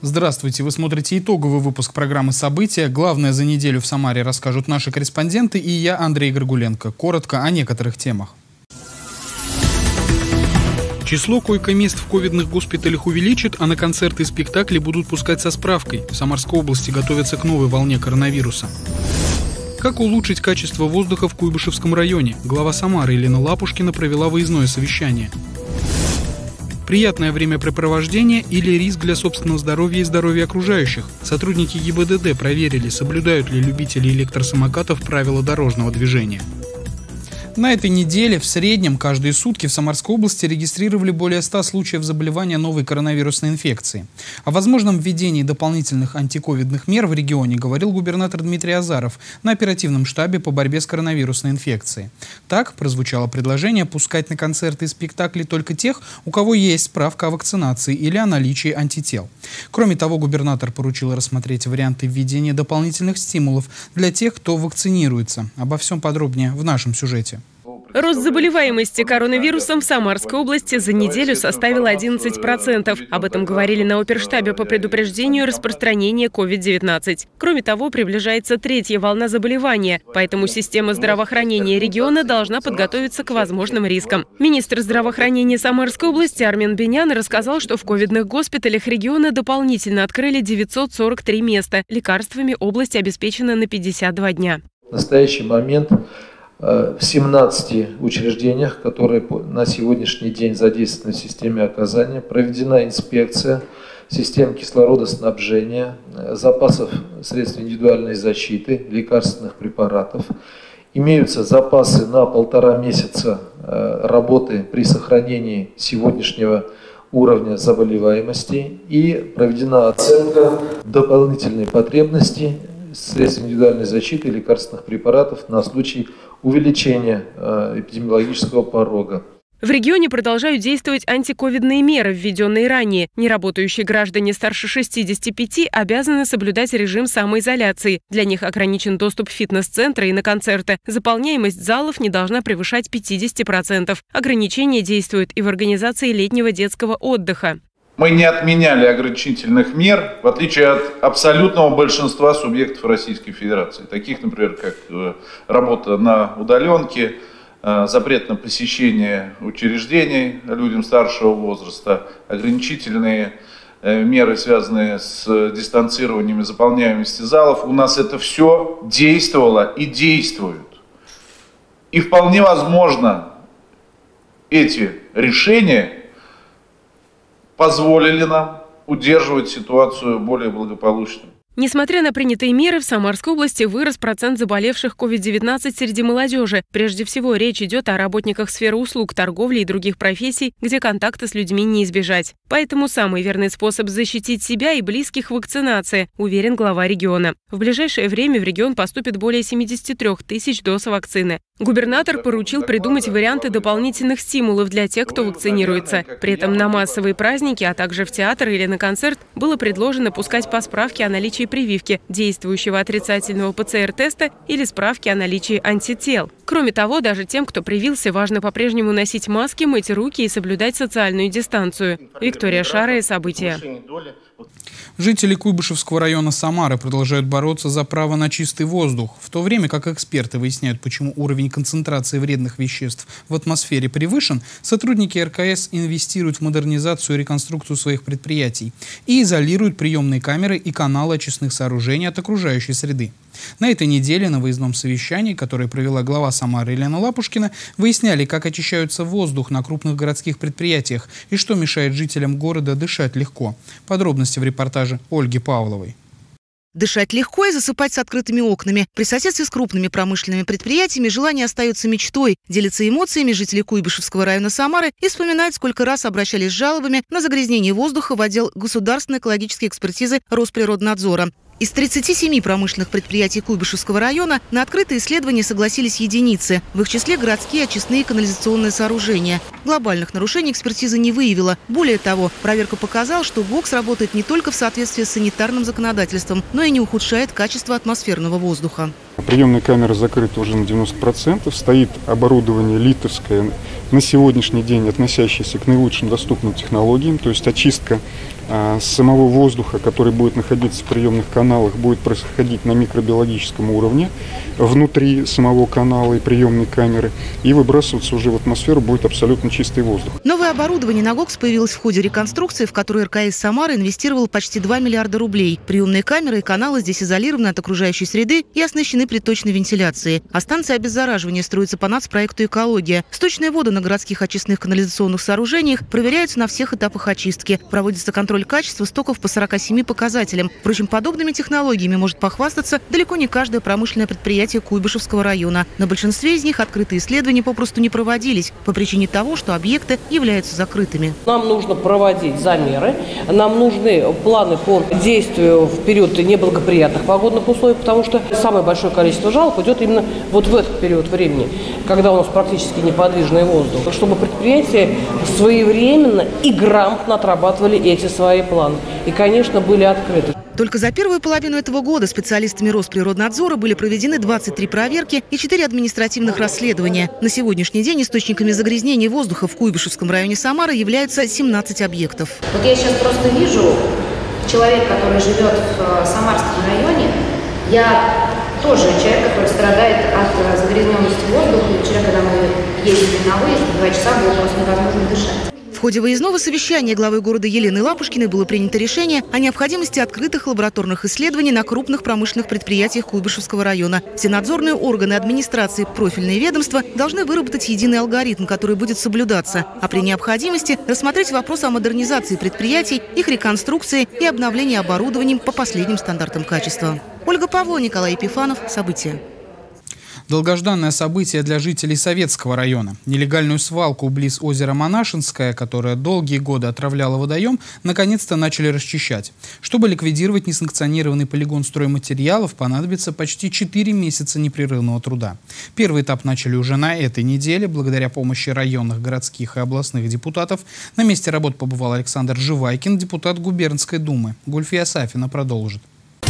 Здравствуйте, вы смотрите итоговый выпуск программы «События». Главное за неделю в Самаре расскажут наши корреспонденты и я, Андрей Горгуленко. Коротко о некоторых темах. Число койко-мест в ковидных госпиталях увеличит, а на концерты и спектакли будут пускать со справкой. В Самарской области готовятся к новой волне коронавируса. Как улучшить качество воздуха в Куйбышевском районе? Глава Самары Елена Лапушкина провела выездное совещание. Приятное времяпрепровождение или риск для собственного здоровья и здоровья окружающих? Сотрудники ГИБДД проверили, соблюдают ли любители электросамокатов правила дорожного движения. На этой неделе в среднем каждые сутки в Самарской области регистрировали более 100 случаев заболевания новой коронавирусной инфекции. О возможном введении дополнительных антиковидных мер в регионе говорил губернатор Дмитрий Азаров на оперативном штабе по борьбе с коронавирусной инфекцией. Так прозвучало предложение пускать на концерты и спектакли только тех, у кого есть справка о вакцинации или о наличии антител. Кроме того, губернатор поручил рассмотреть варианты введения дополнительных стимулов для тех, кто вакцинируется. Обо всем подробнее в нашем сюжете. Рост заболеваемости коронавирусом в Самарской области за неделю составил 11%. Об этом говорили на оперштабе по предупреждению распространения COVID-19. Кроме того, приближается третья волна заболевания, поэтому система здравоохранения региона должна подготовиться к возможным рискам. Министр здравоохранения Самарской области Армен Бенян рассказал, что в ковидных госпиталях региона дополнительно открыли 943 места. Лекарствами область обеспечена на 52 дня. В настоящий момент в 17 учреждениях, которые на сегодняшний день задействованы в системе оказания, проведена инспекция систем кислородоснабжения, запасов средств индивидуальной защиты, лекарственных препаратов. Имеются запасы на 1,5 месяца работы при сохранении сегодняшнего уровня заболеваемости и проведена оценка дополнительной потребности средств индивидуальной защиты и лекарственных препаратов на случай увеличения эпидемиологического порога. В регионе продолжают действовать антиковидные меры, введенные ранее. Неработающие граждане старше 65 обязаны соблюдать режим самоизоляции. Для них ограничен доступ в фитнес-центры и на концерты. Заполняемость залов не должна превышать 50%. Ограничения действуют и в организации летнего детского отдыха. Мы не отменяли ограничительных мер, в отличие от абсолютного большинства субъектов Российской Федерации. Таких, например, как работа на удаленке, запрет на посещение учреждений людям старшего возраста, ограничительные меры, связанные с дистанцированием и заполняемостью залов. У нас это все действовало и действует. И вполне возможно, эти решения позволили нам удерживать ситуацию более благополучной. Несмотря на принятые меры, в Самарской области вырос процент заболевших COVID-19 среди молодежи. Прежде всего, речь идет о работниках сферы услуг, торговли и других профессий, где контакта с людьми не избежать. Поэтому самый верный способ защитить себя и близких – вакцинация, уверен глава региона. В ближайшее время в регион поступит более 73 тысяч доз вакцины. Губернатор поручил придумать варианты дополнительных стимулов для тех, кто вакцинируется. При этом на массовые праздники, а также в театр или на концерт было предложено пускать по справке о наличии прививки, действующего отрицательного ПЦР-теста или справки о наличии антител. Кроме того, даже тем, кто привился, важно по-прежнему носить маски, мыть руки и соблюдать социальную дистанцию. Виктория Шарая, «События». Жители Куйбышевского района Самары продолжают бороться за право на чистый воздух, в то время как эксперты выясняют, почему уровень концентрации вредных веществ в атмосфере превышен, сотрудники РКС инвестируют в модернизацию и реконструкцию своих предприятий и изолируют приемные камеры и каналы очистных сооружений от окружающей среды. На этой неделе на выездном совещании, которое провела глава Самары Елена Лапушкина, выясняли, как очищается воздух на крупных городских предприятиях и что мешает жителям города дышать легко. Подробности в репортаже Ольги Павловой. Дышать легко и засыпать с открытыми окнами. При соседстве с крупными промышленными предприятиями желание остается мечтой. Делятся эмоциями жители Куйбышевского района Самары и вспоминают, сколько раз обращались с жалобами на загрязнение воздуха в отдел государственной экологической экспертизы Росприроднадзора. Из 37 промышленных предприятий Куйбышевского района на открытые исследования согласились единицы. В их числе городские очистные и канализационные сооружения. Глобальных нарушений экспертиза не выявила. Более того, проверка показала, что ГОКС работает не только в соответствии с санитарным законодательством, но и не ухудшает качество атмосферного воздуха. Приемные камеры закрыты уже на 90%. Стоит оборудование литовское, на сегодняшний день относящееся к наилучшим доступным технологиям. То есть очистка самого воздуха, который будет находиться в приемных каналах, будет происходить на микробиологическом уровне внутри самого канала и приемной камеры. И выбрасываться уже в атмосферу будет абсолютно чистый воздух. Новое оборудование на ГОКС появилось в ходе реконструкции, в которую РКС «Самара» инвестировал почти 2 миллиарда рублей. Приемные камеры и каналы здесь изолированы от окружающей среды и оснащены приточной вентиляцией. А станция обеззараживания строится по нацпроекту «Экология». Сточные воды на городских очистных канализационных сооружениях проверяются на всех этапах очистки. Проводится контроль качества стоков по 47 показателям. Впрочем, подобными технологиями может похвастаться далеко не каждое промышленное предприятие Куйбышевского района. На большинстве из них открытые исследования попросту не проводились по причине того, что объекты являются закрытыми. Нам нужно проводить замеры, нам нужны планы по действию в период неблагоприятных погодных условий, потому что самое большое количество жалоб идет именно вот в этот период времени, когда у нас практически неподвижный воздух, чтобы предприятия своевременно и грамотно отрабатывали эти свои планы. И, конечно, были открыты. Только за первую половину этого года специалистами Росприроднадзора были проведены 23 проверки и 4 административных расследования. На сегодняшний день источниками загрязнения воздуха в Куйбышевском районе Самары являются 17 объектов. Вот я сейчас просто вижу человек, который живет в Самарском районе. Я тоже человек, который страдает от загрязненности воздуха. И вчера, когда мы ездили на выезд, 2 часа было просто невозможно дышать. В ходе выездного совещания главой города Елены Лапушкиной было принято решение о необходимости открытых лабораторных исследований на крупных промышленных предприятиях Куйбышевского района. Все надзорные органы администрации, профильные ведомства должны выработать единый алгоритм, который будет соблюдаться, а при необходимости рассмотреть вопрос о модернизации предприятий, их реконструкции и обновлении оборудованием по последним стандартам качества. Ольга Павлова, Николай Епифанов. События. Долгожданное событие для жителей Советского района. Нелегальную свалку близ озера Монашинское, которая долгие годы отравляла водоем, наконец-то начали расчищать. Чтобы ликвидировать несанкционированный полигон стройматериалов, понадобится почти 4 месяца непрерывного труда. Первый этап начали уже на этой неделе. Благодаря помощи районных, городских и областных депутатов на месте работ побывал Александр Живайкин, депутат Губернской думы. Гульфия Сафина продолжит.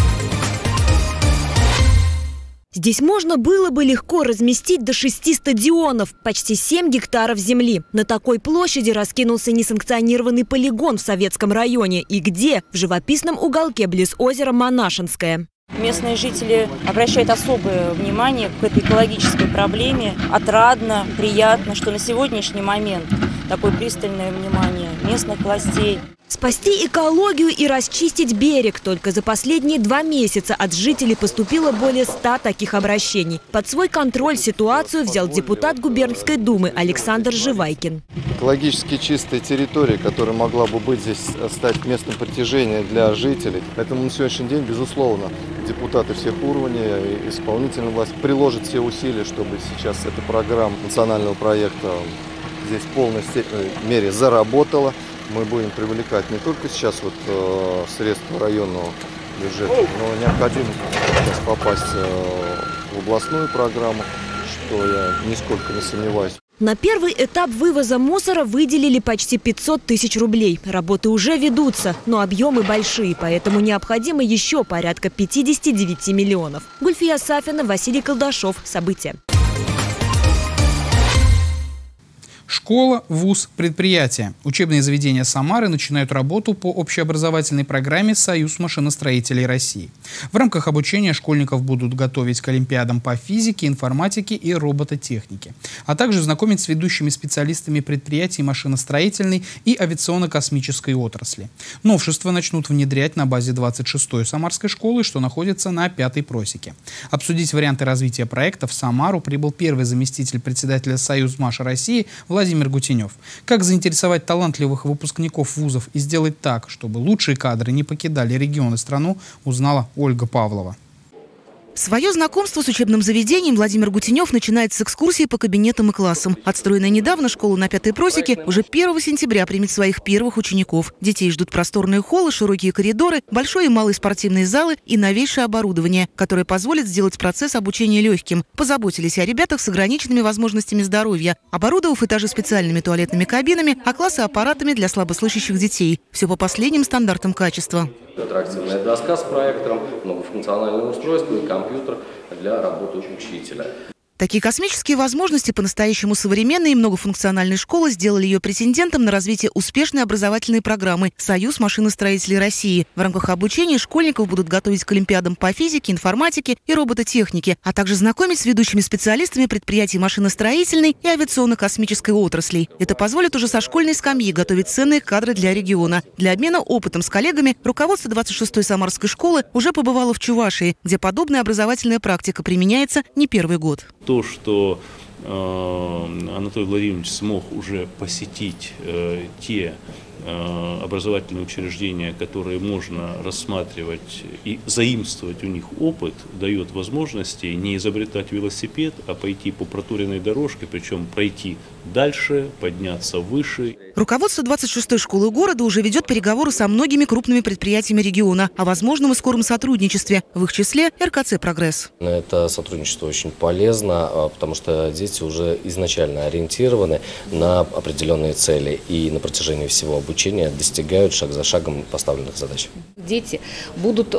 Здесь можно было бы легко разместить до 6 стадионов, почти 7 гектаров земли. На такой площади раскинулся несанкционированный полигон в Советском районе. И где? В живописном уголке близ озера Монашинское. Местные жители обращают особое внимание к этой экологической проблеме. Отрадно, приятно, что на сегодняшний момент такое пристальное внимание местных властей. Спасти экологию и расчистить берег. Только за последние 2 месяца от жителей поступило более 100 таких обращений. Под свой контроль ситуацию взял депутат Губернской думы Александр Живайкин. Экологически чистая территория, которая могла бы быть здесь, стать местом притяжения для жителей. Поэтому на сегодняшний день, безусловно, депутаты всех уровней, исполнительная власть приложат все усилия, чтобы сейчас эта программа национального проекта здесь в полной мере заработала. Мы будем привлекать не только сейчас средства районного бюджета, но необходимо сейчас попасть в областную программу, что я нисколько не сомневаюсь. На первый этап вывоза мусора выделили почти 500 тысяч рублей. Работы уже ведутся, но объемы большие, поэтому необходимо еще порядка 59 миллионов. Гульфия Сафина, Василий Колдашов. События. Школа, вуз, предприятие. Учебные заведения Самары начинают работу по общеобразовательной программе «Союз машиностроителей России». В рамках обучения школьников будут готовить к олимпиадам по физике, информатике и робототехнике, а также знакомить с ведущими специалистами предприятий машиностроительной и авиационно-космической отрасли. Новшества начнут внедрять на базе 26-й Самарской школы, что находится на 5-й просеке. Обсудить варианты развития проекта в Самару прибыл первый заместитель председателя «Союз Маш России» Владимир Гутенев. Как заинтересовать талантливых выпускников вузов и сделать так, чтобы лучшие кадры не покидали регион и страну, узнала Ольга Павлова. Свое знакомство с учебным заведением Владимир Гутенев начинает с экскурсии по кабинетам и классам. Отстроенная недавно школа на 5-й просеке уже 1 сентября примет своих первых учеников. Детей ждут просторные холлы, широкие коридоры, большой и малый спортивные залы и новейшее оборудование, которое позволит сделать процесс обучения легким. Позаботились о ребятах с ограниченными возможностями здоровья, оборудовав этажи специальными туалетными кабинами, а классы аппаратами для слабослышащих детей. Все по последним стандартам качества. Интерактивная доска с проектором, многофункциональное устройство и компьютер для работы учителя. Такие космические возможности по-настоящему современной и многофункциональной школы сделали ее претендентом на развитие успешной образовательной программы «Союз машиностроителей России». В рамках обучения школьников будут готовить к олимпиадам по физике, информатике и робототехнике, а также знакомить с ведущими специалистами предприятий машиностроительной и авиационно-космической отраслей. Это позволит уже со школьной скамьи готовить ценные кадры для региона. Для обмена опытом с коллегами руководство 26-й Самарской школы уже побывало в Чувашии, где подобная образовательная практика применяется не первый год. То, что Анатолий Владимирович смог уже посетить те образовательные учреждения, которые можно рассматривать и заимствовать у них опыт, дает возможности не изобретать велосипед, а пойти по проторенной дорожке, причем пройти дальше, подняться выше. Руководство 26-й школы города уже ведет переговоры со многими крупными предприятиями региона о возможном и скором сотрудничестве, в их числе РКЦ «Прогресс». Это сотрудничество очень полезно, потому что дети уже изначально ориентированы на определенные цели и на протяжении всего обучения достигают шаг за шагом поставленных задач. Дети будут,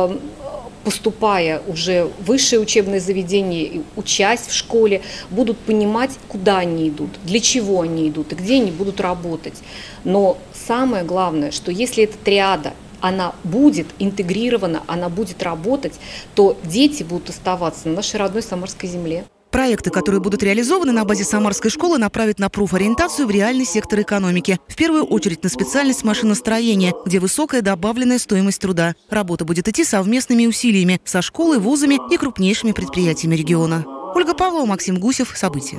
поступая уже в высшее учебное заведение, учась в школе, будут понимать, куда они идут, для чего они идут и где они будут работать. Но самое главное, что если эта триада, она будет интегрирована, она будет работать, то дети будут оставаться на нашей родной Самарской земле. Проекты, которые будут реализованы на базе Самарской школы, направят на профориентацию в реальный сектор экономики. В первую очередь на специальность машиностроения, где высокая добавленная стоимость труда. Работа будет идти совместными усилиями со школой, вузами и крупнейшими предприятиями региона. Ольга Павлова, Максим Гусев. События.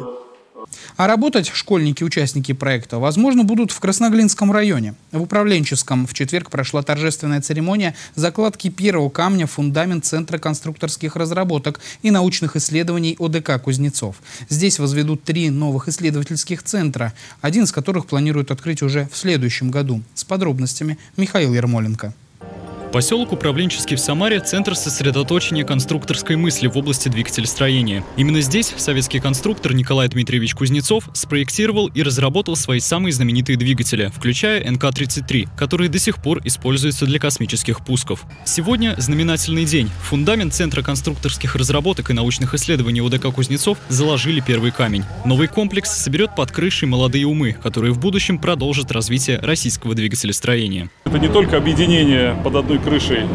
А работать школьники-участники проекта, возможно, будут в Красноглинском районе. В Управленческом в четверг прошла торжественная церемония закладки первого камня в фундамент Центра конструкторских разработок и научных исследований ОДК «Кузнецов». Здесь возведут 3 новых исследовательских центра, один из которых планируют открыть уже в следующем году. С подробностями Михаил Ермоленко. Поселок Управленческий в Самаре – центр сосредоточения конструкторской мысли в области двигателестроения. Именно здесь советский конструктор Николай Дмитриевич Кузнецов спроектировал и разработал свои самые знаменитые двигатели, включая НК-33, которые до сих пор используются для космических пусков. Сегодня знаменательный день. В фундамент Центра конструкторских разработок и научных исследований ОДК Кузнецов заложили первый камень. Новый комплекс соберет под крышей молодые умы, которые в будущем продолжат развитие российского двигателестроения. Это не только объединение под одной крышей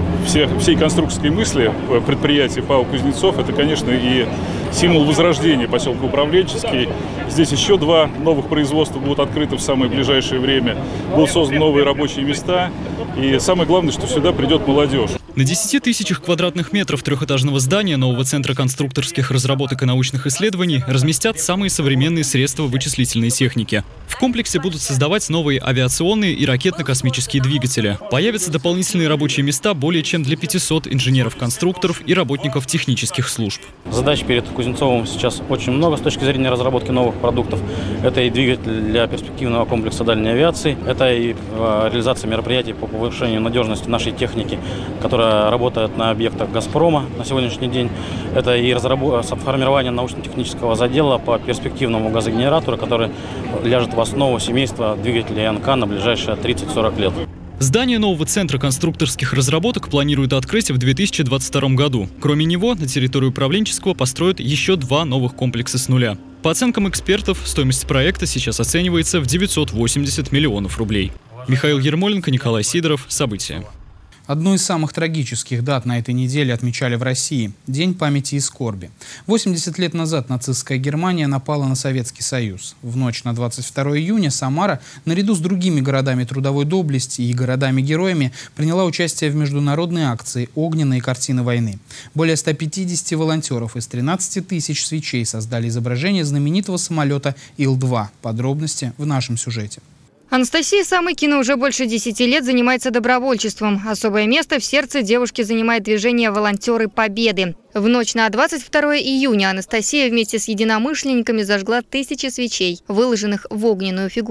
всей конструкторской мысли предприятия ПАО «Кузнецов», это, конечно, и символ возрождения поселка Управленческий. Здесь еще 2 новых производства будут открыты в самое ближайшее время. Будут созданы новые рабочие места. И самое главное, что сюда придет молодежь. На 10 тысячах квадратных метров трехэтажного здания нового Центра конструкторских разработок и научных исследований разместят самые современные средства вычислительной техники. В комплексе будут создавать новые авиационные и ракетно-космические двигатели. Появятся дополнительные рабочие места более чем для 500 инженеров-конструкторов и работников технических служб. Задач перед Кузнецовым сейчас очень много с точки зрения разработки новых продуктов. Это и двигатель для перспективного комплекса дальней авиации, это и реализация мероприятий по повышению надежности нашей техники, которая работает на объектах «Газпрома» на сегодняшний день. Это и формирование научно-технического задела по перспективному газогенератору, который ляжет в основу семейства двигателей НК на ближайшие 30-40 лет. Здание нового Центра конструкторских разработок планируют открыть в 2022 году. Кроме него, на территории Управленческого построят еще 2 новых комплекса с нуля. По оценкам экспертов, стоимость проекта сейчас оценивается в 980 миллионов рублей. Михаил Ермоленко, Николай Сидоров. События. Одну из самых трагических дат на этой неделе отмечали в России – День памяти и скорби. 80 лет назад нацистская Германия напала на Советский Союз. В ночь на 22 июня Самара, наряду с другими городами трудовой доблести и городами-героями, приняла участие в международной акции «Огненные картины войны». Более 150 волонтеров из 13 тысяч свечей создали изображение знаменитого самолета Ил-2. Подробности в нашем сюжете. Анастасия Самыкина уже больше 10 лет занимается добровольчеством. Особое место в сердце девушки занимает движение «Волонтеры Победы». В ночь на 22 июня Анастасия вместе с единомышленниками зажгла 1000 свечей, выложенных в огненную фигуру.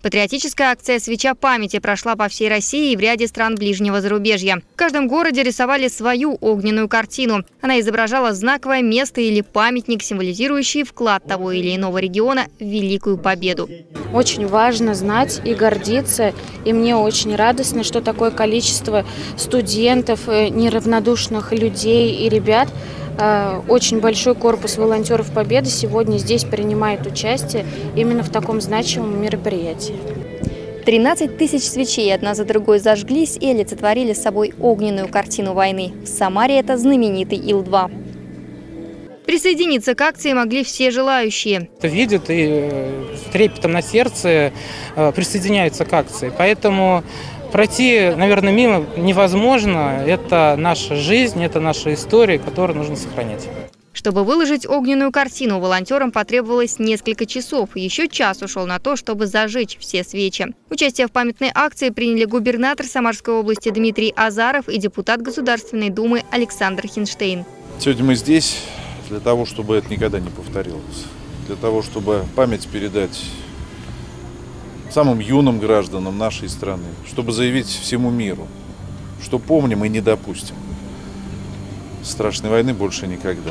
Патриотическая акция «Свеча памяти» прошла по всей России и в ряде стран ближнего зарубежья. В каждом городе рисовали свою огненную картину. Она изображала знаковое место или памятник, символизирующий вклад того или иного региона в великую победу. Очень важно знать и гордиться. И мне очень радостно, что такое количество студентов, неравнодушных людей и ребят, очень большой корпус волонтеров Победы сегодня здесь принимает участие именно в таком значимом мероприятии. 13 тысяч свечей одна за другой зажглись и олицетворили собой огненную картину войны. В Самаре это знаменитый Ил-2. Присоединиться к акции могли все желающие. Видят и с трепетом на сердце присоединяются к акции. Поэтому пройти, наверное, мимо невозможно. Это наша жизнь, это наша история, которую нужно сохранять. Чтобы выложить огненную картину, волонтерам потребовалось несколько часов. Еще час ушел на то, чтобы зажечь все свечи. Участие в памятной акции приняли губернатор Самарской области Дмитрий Азаров и депутат Государственной Думы Александр Хинштейн. Сегодня мы здесь для того, чтобы это никогда не повторилось. Для того, чтобы память передать самым юным гражданам нашей страны, чтобы заявить всему миру, что помним и не допустим. Страшной войны больше никогда.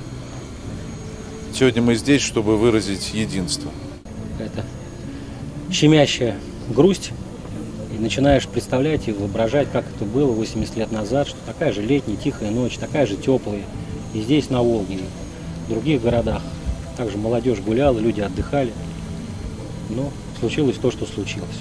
Сегодня мы здесь, чтобы выразить единство. Это щемящая грусть. И начинаешь представлять и воображать, как это было 80 лет назад, что такая же летняя тихая ночь, такая же теплая. И здесь, на Волге, и в других городах. Также молодежь гуляла, люди отдыхали. Но случилось то, что случилось.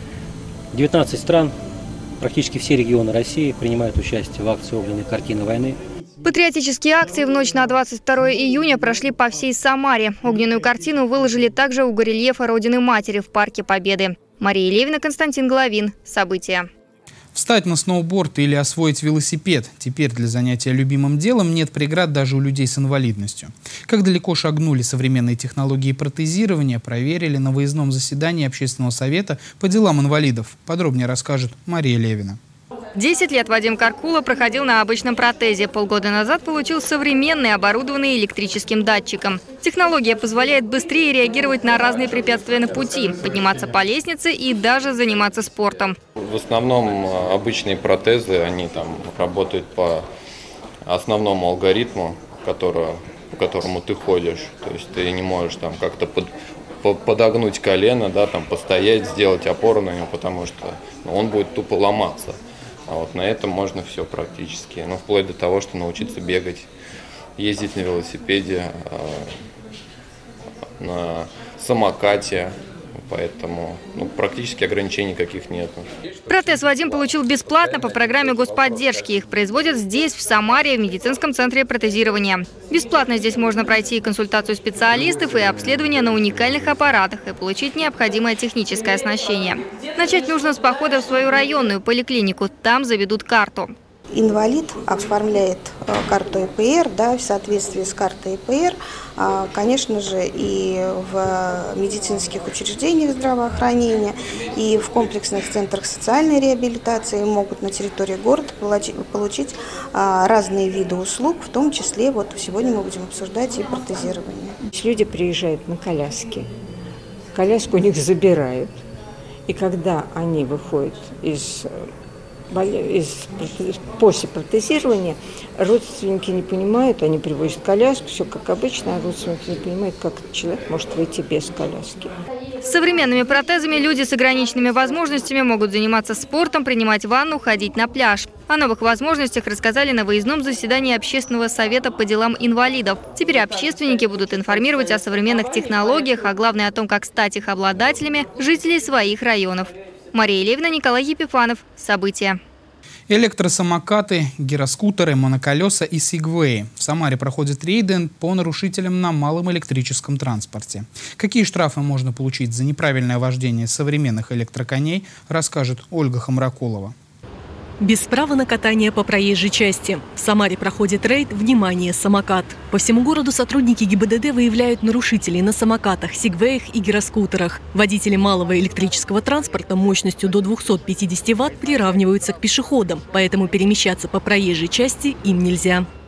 19 стран, практически все регионы России принимают участие в акции «Огненные картины войны». Патриотические акции в ночь на 22 июня прошли по всей Самаре. Огненную картину выложили также у горельефа Родины Матери в Парке Победы. Мария Левина, Константин Головин. События. Встать на сноуборд или освоить велосипед. Теперь для занятия любимым делом нет преград даже у людей с инвалидностью. Как далеко шагнули современные технологии протезирования, проверили на выездном заседании Общественного совета по делам инвалидов. Подробнее расскажет Мария Левина. 10 лет Вадим Каркула проходил на обычном протезе. Полгода назад получил современный, оборудованный электрическим датчиком. Технология позволяет быстрее реагировать на разные препятствия на пути, подниматься по лестнице и даже заниматься спортом. В основном обычные протезы, они там работают по основному алгоритму, по которому ты ходишь. То есть ты не можешь там как-то подогнуть колено, да, там постоять, сделать опору на него, потому что он будет тупо ломаться. А вот на этом можно все практически. Ну, вплоть до того, что научиться бегать, ездить на велосипеде, на самокате. Поэтому практически ограничений никаких нет. Протез Вадим получил бесплатно по программе господдержки. Их производят здесь, в Самаре, в медицинском центре протезирования. Бесплатно здесь можно пройти консультацию специалистов и обследование на уникальных аппаратах и получить необходимое техническое оснащение. Начать нужно с похода в свою районную поликлинику. Там заведут карту. Инвалид оформляет карту ИПР, да, в соответствии с картой ИПР, конечно же, и в медицинских учреждениях здравоохранения, и в комплексных центрах социальной реабилитации могут на территории города получить разные виды услуг, в том числе, вот сегодня мы будем обсуждать и протезирование. Люди приезжают на коляске, коляску у них забирают, и когда они выходят после протезирования, родственники не понимают, они привозят коляску, все как обычно, а родственники не понимают, как человек может выйти без коляски. С современными протезами люди с ограниченными возможностями могут заниматься спортом, принимать ванну, ходить на пляж. О новых возможностях рассказали на выездном заседании Общественного совета по делам инвалидов. Теперь общественники будут информировать о современных технологиях, а главное о том, как стать их обладателями, жителей своих районов. Мария Левина, Николай Епифанов. События. Электросамокаты, гироскутеры, моноколеса и сигвеи. В Самаре проходят рейды по нарушителям на малом электрическом транспорте. Какие штрафы можно получить за неправильное вождение современных электроконей, расскажет Ольга Хамракулова. Без права на катание по проезжей части. В Самаре проходит рейд «Внимание, самокат». По всему городу сотрудники ГИБДД выявляют нарушителей на самокатах, сигвеях и гироскутерах. Водители малого электрического транспорта мощностью до 250 Вт приравниваются к пешеходам, поэтому перемещаться по проезжей части им нельзя.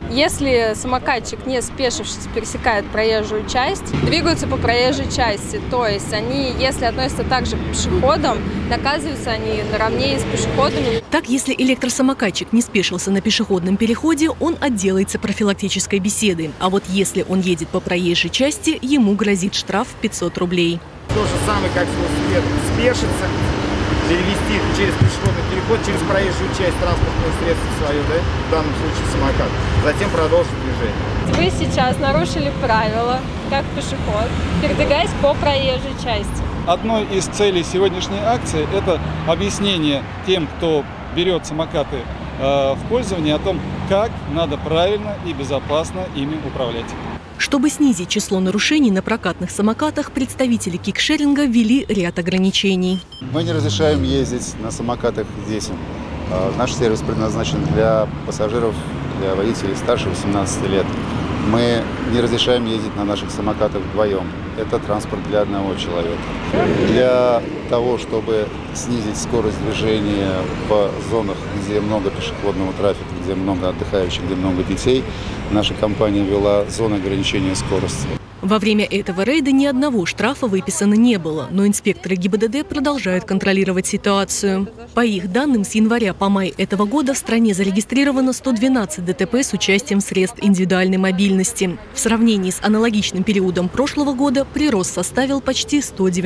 Если самокатчик, не спешившись, пересекает проезжую часть, двигаются по проезжей части. То есть они, если относятся также к пешеходам, наказываются они наравне с пешеходами. Так, если электросамокатчик не спешился на пешеходном переходе, он отделается профилактической беседой. А вот если он едет по проезжей части, ему грозит штраф в 500 рублей. То же самое, как велосипед, спешится, перевести через пешеходный переход, через проезжую часть транспортного средства свое, да, в данном случае самокат, затем продолжить движение. Вы сейчас нарушили правила, как пешеход, передвигаясь по проезжей части. Одной из целей сегодняшней акции – это объяснение тем, кто берет самокаты в пользование, о том, как надо правильно и безопасно ими управлять. Чтобы снизить число нарушений на прокатных самокатах, представители кикшеринга ввели ряд ограничений. Мы не разрешаем ездить на самокатах здесь. Наш сервис предназначен для пассажиров, для водителей старше 18 лет. Мы не разрешаем ездить на наших самокатах вдвоем. Это транспорт для одного человека. Для того, чтобы снизить скорость движения в зонах, где много пешеходного трафика, где много отдыхающих, где много детей, наша компания ввела зону ограничения скорости. Во время этого рейда ни одного штрафа выписано не было, но инспекторы ГИБДД продолжают контролировать ситуацию. По их данным, с января по май этого года в стране зарегистрировано 112 ДТП с участием средств индивидуальной мобильности. В сравнении с аналогичным периодом прошлого года прирост составил почти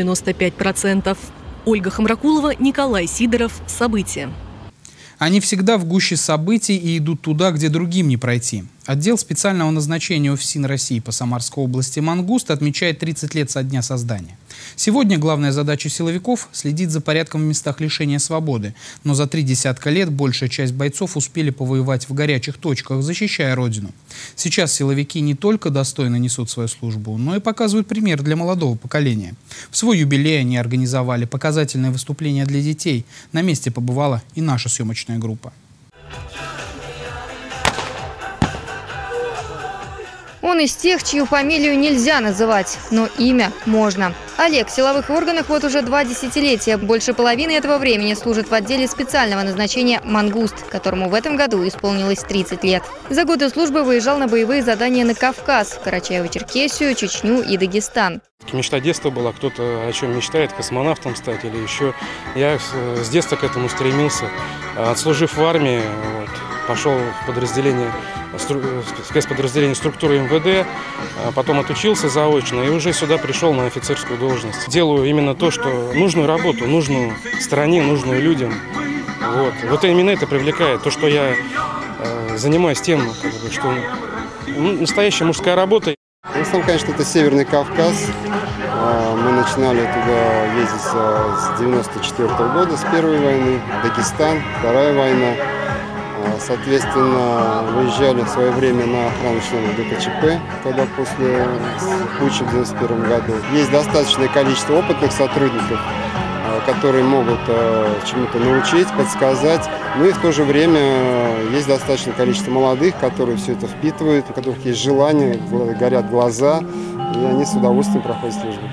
195%. Ольга Хамракулова, Николай Сидоров. События. Они всегда в гуще событий и идут туда, где другим не пройти. Отдел специального назначения ФСИН России по Самарской области «Мангуст» отмечает 30 лет со дня создания. Сегодня главная задача силовиков – следить за порядком в местах лишения свободы. Но за 3 десятка лет большая часть бойцов успели повоевать в горячих точках, защищая родину. Сейчас силовики не только достойно несут свою службу, но и показывают пример для молодого поколения. В свой юбилей они организовали показательные выступления для детей. На месте побывала и наша съемочная группа. Он из тех, чью фамилию нельзя называть, но имя можно. Олег в силовых органах вот уже 2 десятилетия. Больше половины этого времени служит в отделе специального назначения «Мангуст», которому в этом году исполнилось 30 лет. За годы службы выезжал на боевые задания на Кавказ, в Карачаево-Черкесию, Чечню и Дагестан. Мечта детства была, кто-то о чем мечтает, космонавтом стать или еще. Я с детства к этому стремился. Отслужив в армии, пошел в подразделение, спецподразделение структуры МВД, потом отучился заочно и уже сюда пришел на офицерскую должность. Делаю именно то, что нужную работу, нужную стране, нужную людям. Вот именно это привлекает, то, что я занимаюсь тем, что настоящая мужская работа. В основном, конечно, это Северный Кавказ. Мы начинали туда ездить с 1994 года, с первой войны. Дагестан, вторая война. Соответственно, выезжали в свое время на охрану членов ГКЧП, когда после путча в 1991 году. Есть достаточное количество опытных сотрудников, которые могут чему-то научить, подсказать. Ну и в то же время есть достаточное количество молодых, которые все это впитывают, у которых есть желание, горят глаза, и они с удовольствием проходят службу.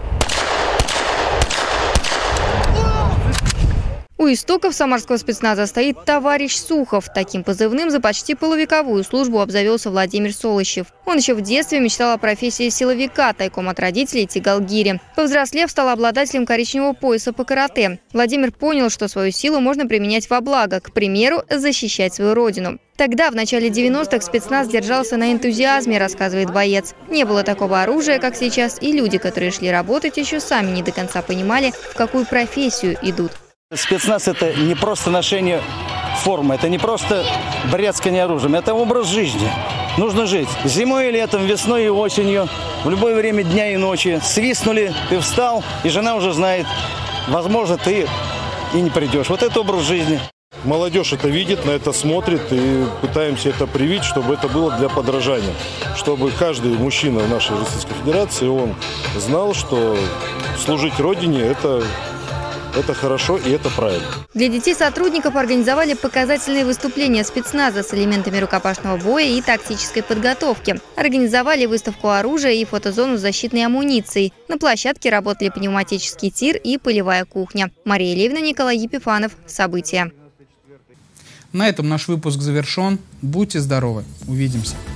У истоков самарского спецназа стоит товарищ Сухов. Таким позывным за почти полувековую службу обзавелся Владимир Солощев. Он еще в детстве мечтал о профессии силовика, тайком от родителей тягал гири. Повзрослев, стал обладателем коричневого пояса по карате. Владимир понял, что свою силу можно применять во благо, к примеру, защищать свою родину. Тогда, в начале 90-х, спецназ держался на энтузиазме, рассказывает боец. Не было такого оружия, как сейчас, и люди, которые шли работать, еще сами не до конца понимали, в какую профессию идут. Спецназ – это не просто ношение формы, это не просто бряцкание оружием, это образ жизни. Нужно жить зимой и летом, весной и осенью, в любое время дня и ночи. Свистнули, ты встал, и жена уже знает, возможно, ты и не придешь. Вот это образ жизни. Молодежь это видит, на это смотрит, и пытаемся это привить, чтобы это было для подражания. Чтобы каждый мужчина в нашей Российской Федерации, он знал, что служить Родине – это хорошо и это правильно. Для детей сотрудников организовали показательные выступления спецназа с элементами рукопашного боя и тактической подготовки. Организовали выставку оружия и фотозону с защитной амуницией. На площадке работали пневматический тир и полевая кухня. Мария Левина, Николай Епифанов. События. На этом наш выпуск завершен. Будьте здоровы. Увидимся.